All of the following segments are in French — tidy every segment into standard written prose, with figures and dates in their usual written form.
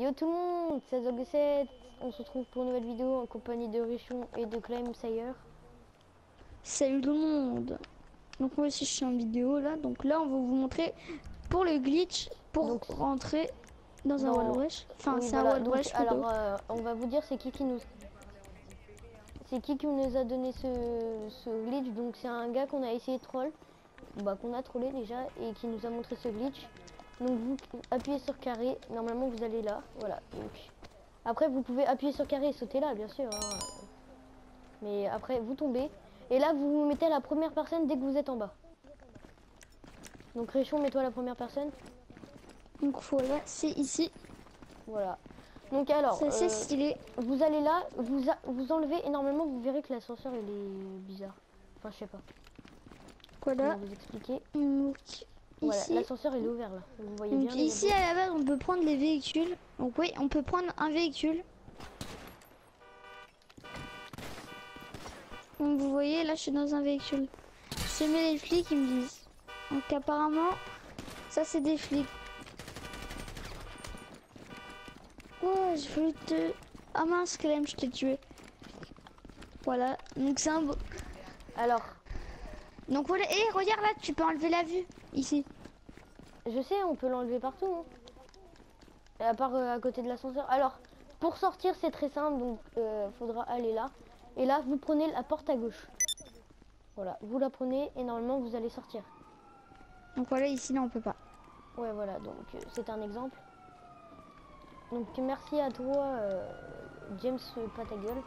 Yo tout le monde, c'est Zog7. On se retrouve pour une nouvelle vidéo en compagnie de Richon et de Clem Sayer. Salut tout le monde. Donc moi aussi je suis en vidéo là. Donc là on va vous montrer pour le glitch pour Donc, rentrer dans un Wild Rush. Enfin oui, c'est voilà. un Wild Donc, Rush plutôt. alors, on va vous dire c'est qui nous a donné ce glitch. Donc c'est un gars qu'on a essayé de troll, qu'on a trollé déjà et qui nous a montré ce glitch. Donc vous appuyez sur carré, normalement vous allez là, voilà. Donc après vous pouvez appuyer sur carré et sauter là, bien sûr, hein. Mais après vous tombez et là vous vous mettez à la première personne dès que vous êtes en bas. Donc Réchon, mets-toi à la première personne. Donc voilà, c'est ici. Voilà. Donc alors, C'est assez stylé. vous allez là, vous enlevez et normalement vous verrez que l'ascenseur il est bizarre. Enfin je sais pas. Voilà. Je vais vous expliquer. Donc Voilà, ici. l'ascenseur il est ouvert là. Vous voyez Donc bien. ici à la base on peut prendre les véhicules. Donc oui, on peut prendre un véhicule. Donc vous voyez là je suis dans un véhicule. C'est les flics qui me disent. Donc apparemment ça c'est des flics. Oh je voulais te... Ah mince Clem, je t'ai tué. Voilà, donc c'est un beau... Alors, Donc voilà, et regarde là, tu peux enlever la vue, ici. je sais, on peut l'enlever partout, hein. Et à part à côté de l'ascenseur. Alors, pour sortir c'est très simple, donc faudra aller là. Et là vous prenez la porte à gauche. Voilà, vous la prenez et normalement vous allez sortir. Donc voilà, ici là on peut pas. Ouais voilà, donc c'est un exemple. Donc merci à toi James pas ta gueule.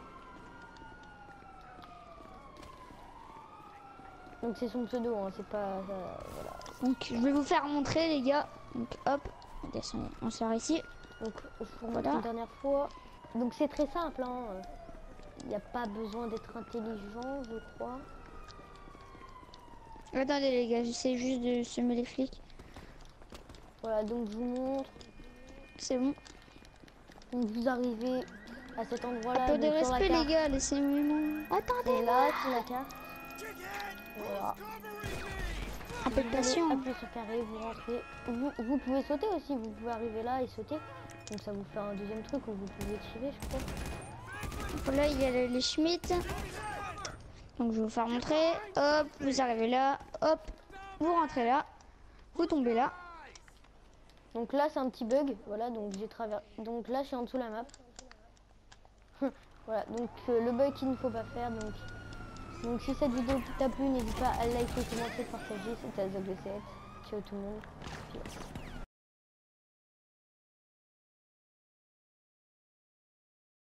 Donc c'est son pseudo, hein, c'est pas voilà. Donc je vais vous faire montrer les gars. Donc hop, on sort ici. Donc pour Voilà. une dernière fois. Donc c'est très simple, hein. Il n'y a pas besoin d'être intelligent, je crois. Attendez les gars, j'essaie juste de semer les flics. Voilà, donc je vous montre. C'est bon. Donc vous arrivez à cet endroit-là. Un peu de donc, sur la respect carte. les gars, laissez-moi. Attendez Et là, sur la carte. Voilà. un peu de patience. Appuyez sur carré, vous rentrez. Vous pouvez sauter aussi, vous pouvez arriver là et sauter. Donc ça vous fait un deuxième truc où vous pouvez tirer, je crois. Voilà, il y a les Schmitt. Donc je vais vous faire montrer. Hop, vous arrivez là. Hop, vous rentrez là. Vous tombez là. Donc là c'est un petit bug, voilà, donc j'ai traversé. Donc là je suis en dessous de la map. Voilà, donc le bug qu'il ne faut pas faire. Donc si cette vidéo t'a plu, n'hésite pas à liker, commenter, partager. C'était Azog7. Ciao tout le monde. Peace.